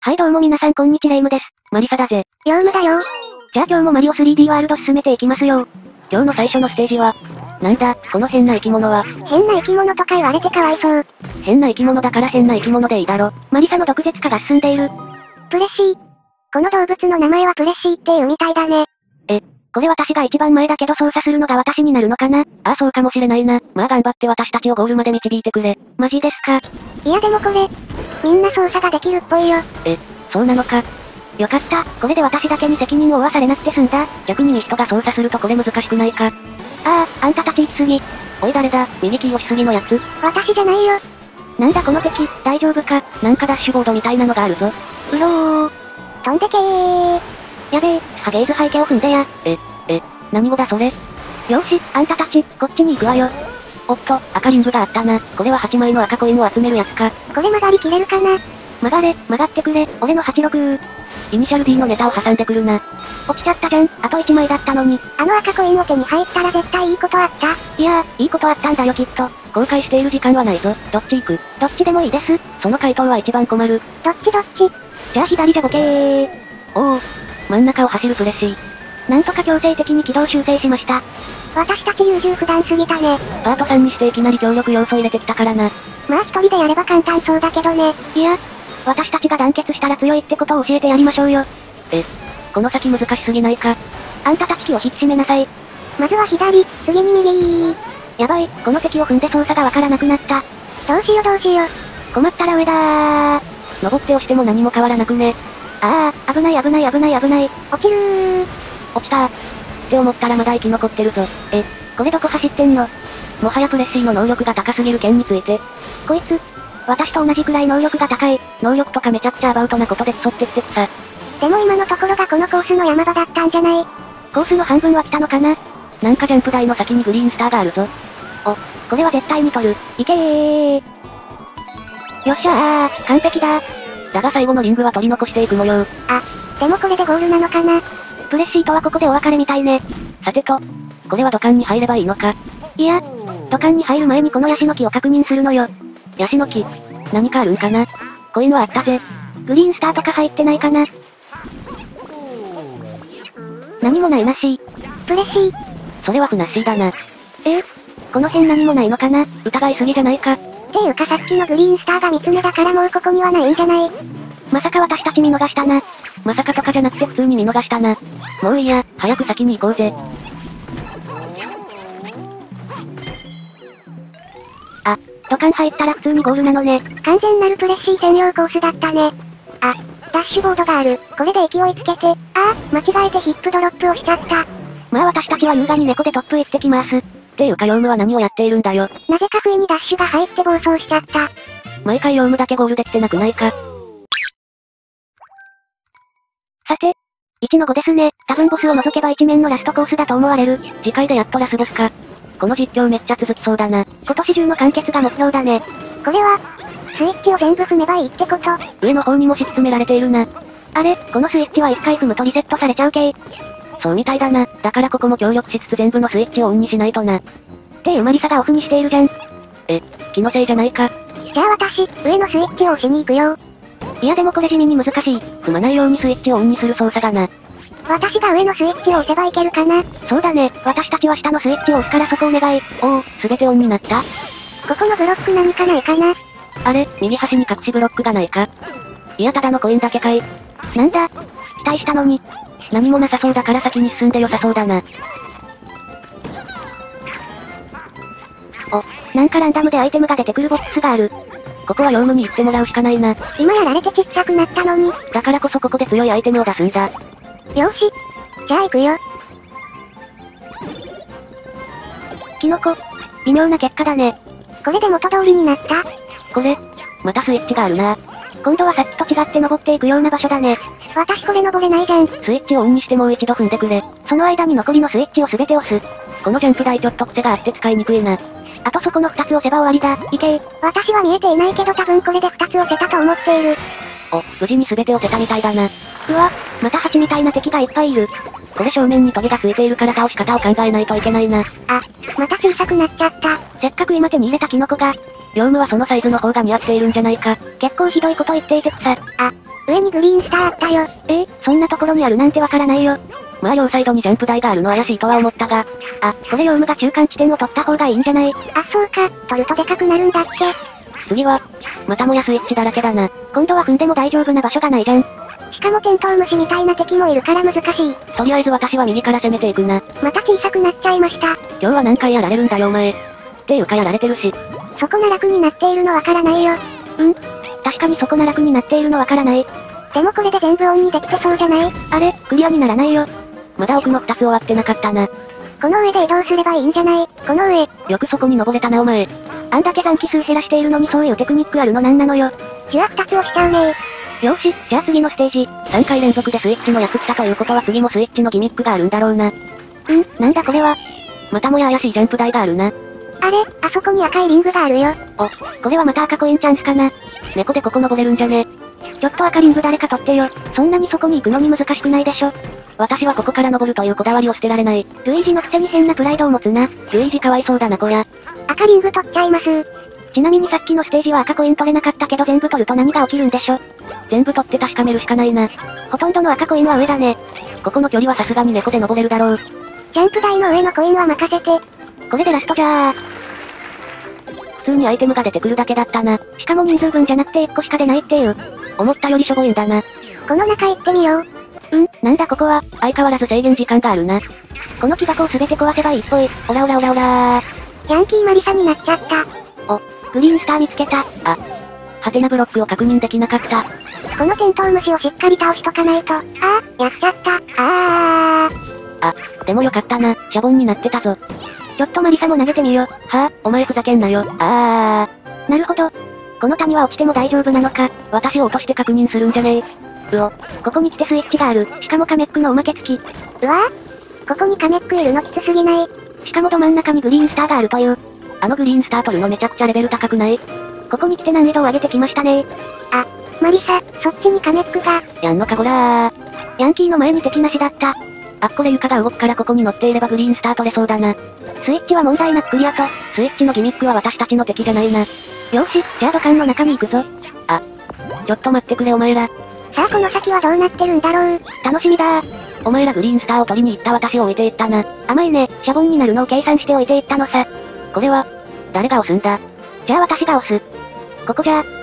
はいどうも皆さんこんにちレイムです。マリサだぜ。 ヨウムだよ。 じゃあ今日もマリオ 3D ワールド進めていきますよ。今日の最初のステージは、なんだ、この変な生き物は。 変な生き物とか言われてかわいそう。 変な生き物だから変な生き物でいいだろ。マリサの毒舌化が進んでいる。 プレッシー。この動物の名前はプレッシーっていうみたいだね。 これ私が一番前だけど操作するのが私になるのかな。ああそうかもしれないな。まあ頑張って私たちをゴールまで導いてくれ。マジですか。 いやでもこれ、みんな操作ができるっぽいよ。 そうなのか。よかった。これで私だけに責任を負わされなくて済んだ。逆に人が操作するとこれ難しくないか。あんたたち行き過ぎ。おい誰だ、右キー押しすぎのやつ。 私じゃないよ。 なんだこの敵、大丈夫か。なんかダッシュボードみたいなのがあるぞ。 うろー。飛んでけー。 やべえ、スハゲーズ背景を踏んでや。何語だそれ。よーし、あんたたち、こっちに行くわよ。おっと、赤リングがあったな。これは8枚の赤コインを集めるやつか。 これ曲がりきれるかな。 曲がってくれ、俺の86。イニシャル D のネタを挟んでくるな。落ちちゃったじゃん、あと1枚だったのに。 あの赤コインを手に入ったら絶対いいことあった。 いやー、いいことあったんだよきっと。後悔している時間はないぞ。どっち行く？どっちでもいいです。その回答は一番困る。 どっち。 じゃあ左じゃボケー。おお。真ん中を走るプレッシー。なんとか強制的に軌道修正しました。 私たち優柔不断すぎたね。 パート3にしていきなり強力要素入れてきたからな。 まあ一人でやれば簡単そうだけどね。 いや、私たちが団結したら強いってことを教えてやりましょうよ。この先難しすぎないか。あんたたち気を引き締めなさい。 まずは左、次に右。 やばい、この敵を踏んで操作がわからなくなった。 どうしよう。 困ったら上だー。登って押しても何も変わらなくね。危ない。 落ちるー。 落ちたー。って思ったらまだ生き残ってるぞ。これどこ走ってんの？もはやプレッシーの能力が高すぎる件について。こいつ、私と同じくらい能力が高い。能力とかめちゃくちゃアバウトなことで競ってきてくさ。 でも今のところがこのコースの山場だったんじゃない？ コースの半分は来たのかな？なんかジャンプ台の先にグリーンスターがあるぞ。これは絶対に取る。いけー。よっしゃー、完璧だ。だが最後のリングは取り残していく模様。 でもこれでゴールなのかな？ プレッシーとはここでお別れみたいね。さてと、これは土管に入ればいいのか？いや、土管に入る前にこのヤシの木を確認するのよ。ヤシの木、何かあるんかな？コインはあったぜ。グリーンスターとか入ってないかな？何もないなし。 プレッシー。 それはふなっしーだな。この辺何もないのかな？疑いすぎじゃないか？ っていうかさっきのグリーンスターが3つ目だからもうここにはないんじゃない？ まさか私たち見逃したな。まさかとかじゃなくて普通に見逃したな。もういいや、早く先に行こうぜ。土管入ったら普通にゴールなのね。 完全なるプレッシー専用コースだったね。ダッシュボードがある。これで勢いつけて。間違えてヒップドロップをしちゃった。 まあ私たちは優雅に猫でトップ行ってきます。っていうかヨウムは何をやっているんだよ。 なぜか不意にダッシュが入って暴走しちゃった。 毎回ヨウムだけゴールできてなくないか。さて、1の5ですね。多分ボスを除けば一面のラストコースだと思われる。次回でやっとラスボスか。この実況めっちゃ続きそうだな。今年中の完結が目標だね。 これは、スイッチを全部踏めばいいってこと？ 上の方にも敷き詰められているな。あれ、このスイッチは一回踏むとリセットされちゃう系。そうみたいだな。だからここも協力しつつ全部のスイッチをオンにしないとな。っていうマリサがオフにしているじゃん。気のせいじゃないか。 じゃあ私、上のスイッチを押しに行くよ。 いやでもこれ地味に難しい。踏まないようにスイッチをオンにする操作がな。 私が上のスイッチを押せばいけるかな？ そうだね。私たちは下のスイッチを押すからそこお願い。すべてオンになった？ ここのブロック何かないかな？ あれ、右端に隠しブロックがないか？いやただのコインだけかい。なんだ？期待したのに。何もなさそうだから先に進んで良さそうだな。なんかランダムでアイテムが出てくるボックスがある。ここはヨウムに行ってもらうしかないな。 今やられてちっちゃくなったのに。 だからこそここで強いアイテムを出すんだ。 よし。じゃあ行くよ。 キノコ。微妙な結果だね。 これで元通りになった？ これ、またスイッチがあるな。今度はさっきと違って登っていくような場所だね。 私これ登れないじゃん。 スイッチをオンにしてもう一度踏んでくれ。その間に残りのスイッチを全て押す。このジャンプ台ちょっと癖があって使いにくいな。あとそこの2つ押せば終わりだ。いけー。 私は見えていないけど多分これで2つ押せたと思っている。 無事に全て押せたみたいだな。うわ、また蜂みたいな敵がいっぱいいる。これ正面にトゲがついているから倒し方を考えないといけないな。 また小さくなっちゃった。 せっかく今手に入れたキノコが。ヨウムはそのサイズの方が似合っているんじゃないか。結構ひどいこと言っていてくさ。 上にグリーンスターあったよ。 そんなところにあるなんてわからないよ。まあ両サイドにジャンプ台があるの怪しいとは思ったが。これヨウムが中間地点を取った方がいいんじゃない？ あ、そうか、取るとでかくなるんだっけ。 次は、またもやスイッチだらけだな。今度は踏んでも大丈夫な場所がないじゃん。 しかもテントウムシみたいな敵もいるから難しい。 とりあえず私は右から攻めていくな。 また小さくなっちゃいました。 今日は何回やられるんだよお前。っていうかやられてるし。 そこな楽になっているのわからないよ。 確かにそこな楽になっているのわからない。 でもこれで全部オンにできてそうじゃない？ あれ、クリアにならないよ。まだ奥の2つ終わってなかったな。 この上で移動すればいいんじゃない？この上。 よくそこに登れたなお前。あんだけ残機数減らしているのにそういうテクニックあるのなんなのよ。 じゅわ2つ押しちゃうねよし、じゃあ次のステージ。3回連続でスイッチの役来たということは次もスイッチのギミックがあるんだろうな。なんだこれは。またもや怪しいジャンプ台があるな。 あれ、あそこに赤いリングがあるよ。 これはまた赤コインチャンスかな。猫でここ登れるんじゃね？ちょっと赤リング誰か取ってよ。そんなにそこに行くのに難しくないでしょ。私はここから登るというこだわりを捨てられない。ルイージのくせに変なプライドを持つな。ルイージかわいそうだなこりゃ。 赤リング取っちゃいます。 ちなみにさっきのステージは赤コイン取れなかったけど全部取ると何が起きるんでしょ。全部取って確かめるしかないな。ほとんどの赤コインは上だね。ここの距離はさすがに猫で登れるだろう。 ジャンプ台の上のコインは任せて。 これでラストじゃー。普通にアイテムが出てくるだけだったな。しかも人数分じゃなくて1個しか出ないっていう。思ったよりしょぼいんだな。 この中行ってみよう。 なんだここは、相変わらず制限時間があるな。この木箱をすべて壊せばいいっぽい。オラオラオラオラー。 ヤンキーマリサになっちゃった。 グリーンスター見つけた。ハテナブロックを確認できなかった。 このテントウムシをしっかり倒しとかないと。やっちゃった。 でもよかったな。シャボンになってたぞ。ちょっとマリサも投げてみよ。お前ふざけんなよ。なるほど。この谷は落ちても大丈夫なのか。私を落として確認するんじゃねえ。ここに来てスイッチがある。しかもカメックのおまけ付き。 ここにカメックいるのきつすぎない？ しかもど真ん中にグリーンスターがあるという。あのグリーンスター取るのめちゃくちゃレベル高くない？ここに来て難易度を上げてきましたね。 マリサ、そっちにカメックが。 やんのかこらー。ヤンキーの前に敵なしだった。これ床が動くからここに乗っていればグリーンスター取れそうだな。スイッチは問題なくクリアと、スイッチのギミックは私たちの敵じゃないな。よし、じゃあ土管の中に行くぞ。ちょっと待ってくれお前ら。 さあこの先はどうなってるんだろう。 楽しみだー。お前らグリーンスターを取りに行った私を置いていったな。甘いね、シャボンになるのを計算しておいていったのさ。これは、誰が押すんだ？じゃあ私が押す。ここじゃ。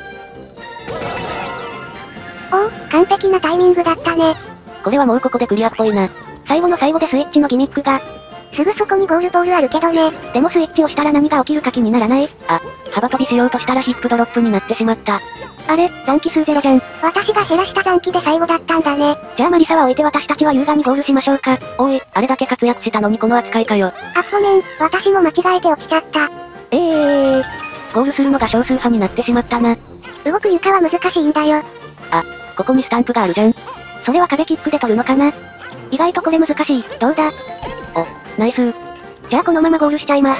完璧なタイミングだったね。 これはもうここでクリアっぽいな。最後の最後でスイッチのギミックが。 すぐそこにゴールボールあるけどね。 でもスイッチをしたら何が起きるか気にならない？幅跳びしようとしたらヒップドロップになってしまった。あれ、残機数ゼロじゃん。 私が減らした残機で最後だったんだね。 じゃあマリサは置いて私たちは優雅にゴールしましょうか。おい、あれだけ活躍したのにこの扱いかよ。 ごめん、私も間違えて落ちちゃった。 ゴールするのが少数派になってしまったな。 動く床は難しいんだよ。 ここにスタンプがあるじゃん。それは壁キックで取るのかな？意外とこれ難しい。どうだ？ナイス。じゃあこのままゴールしちゃいます。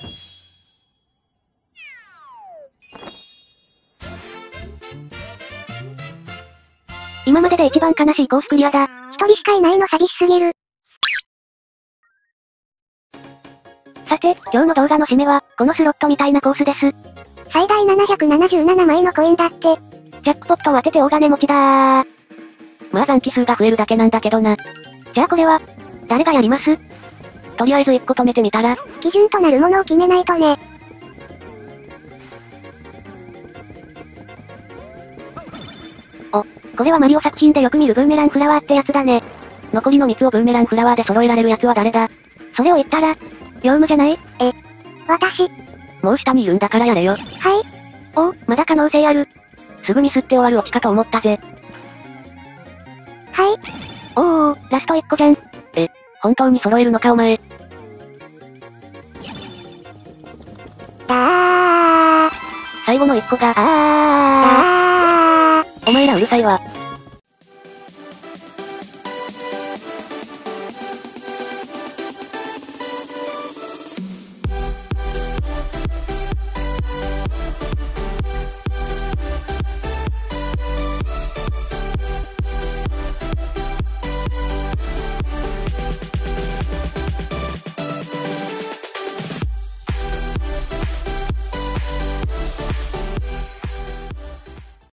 今までで一番悲しいコースクリアだ。 一人しかいないの寂しすぎる。 さて、今日の動画の締めは、このスロットみたいなコースです。 最大777枚のコインだって。 ジャックポットを当てて大金持ちだー。まあ残機数が増えるだけなんだけどな。じゃあこれは、誰がやります？とりあえず1個止めてみたら。 基準となるものを決めないとね。 これはマリオ作品でよく見るブーメランフラワーってやつだね。残りの3つをブーメランフラワーで揃えられるやつは誰だ？それを言ったら、ヨウムじゃない？ 私。 もう下にいるんだからやれよ。まだ可能性ある。すぐミスって終わるオチかと思ったぜ。ラスト1個じゃん。本当に揃えるのかお前。最後の1個が、お前らうるさいわ。